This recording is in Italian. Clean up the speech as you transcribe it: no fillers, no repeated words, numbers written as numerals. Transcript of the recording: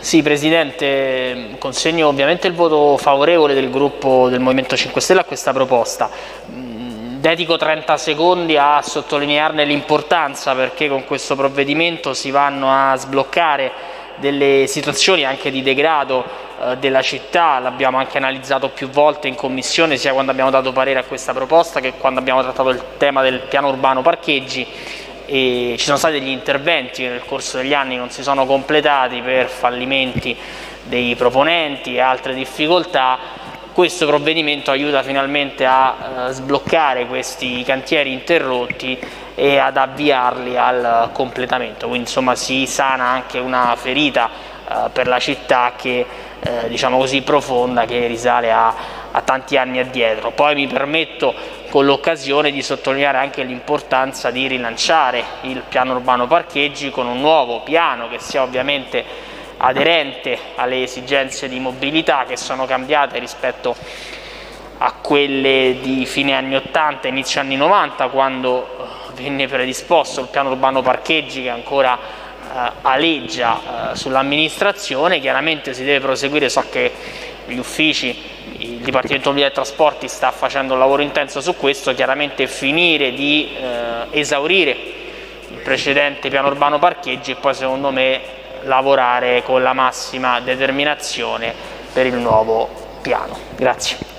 Sì, Presidente, consegno ovviamente il voto favorevole del gruppo del Movimento 5 Stelle a questa proposta. Dedico 30 secondi a sottolinearne l'importanza, perché con questo provvedimento si vanno a sbloccare delle situazioni anche di degrado della città. L'abbiamo anche analizzato più volte in Commissione, sia quando abbiamo dato parere a questa proposta che quando abbiamo trattato il tema del piano urbano parcheggi. E ci sono stati degli interventi che nel corso degli anni non si sono completati per fallimenti dei proponenti e altre difficoltà. Questo provvedimento aiuta finalmente a sbloccare questi cantieri interrotti e ad avviarli al completamento, quindi insomma si sana anche una ferita per la città che diciamo così profonda, che risale a tanti anni addietro. Poi mi permetto con l'occasione di sottolineare anche l'importanza di rilanciare il piano urbano parcheggi con un nuovo piano che sia ovviamente aderente alle esigenze di mobilità che sono cambiate rispetto a quelle di fine anni 80, inizio anni 90, quando venne predisposto il piano urbano parcheggi che ancora aleggia sull'amministrazione. Chiaramente si deve proseguire, so che gli uffici, il Dipartimento Mobilità e Trasporti sta facendo un lavoro intenso su questo, chiaramente finire di esaurire il precedente piano urbano parcheggi e poi secondo me lavorare con la massima determinazione per il nuovo piano. Grazie.